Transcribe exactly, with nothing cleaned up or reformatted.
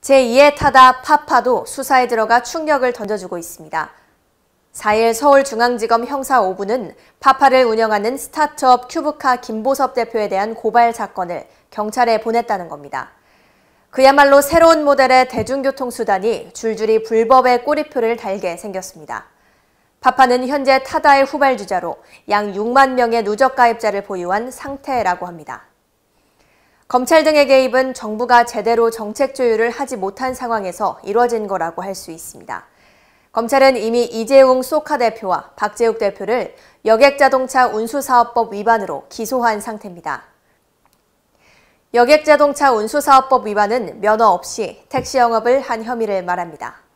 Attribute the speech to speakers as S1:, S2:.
S1: 제이의 타다 파파도 수사에 들어가 충격을 던져주고 있습니다. 사 일 서울중앙지검 형사 오 부는 파파를 운영하는 스타트업 큐브카 김보섭 대표에 대한 고발 사건을 경찰에 보냈다는 겁니다. 그야말로 새로운 모델의 대중교통수단이 줄줄이 불법의 꼬리표를 달게 생겼습니다. 파파는 현재 타다의 후발주자로 약 육만 명의 누적 가입자를 보유한 상태라고 합니다. 검찰 등의 개입은 정부가 제대로 정책 조율을 하지 못한 상황에서 이뤄진 거라고 할 수 있습니다. 검찰은 이미 이재용 소카 대표와 박재욱 대표를 여객자동차 운수사업법 위반으로 기소한 상태입니다. 여객자동차 운수사업법 위반은 면허 없이 택시 영업을 한 혐의를 말합니다.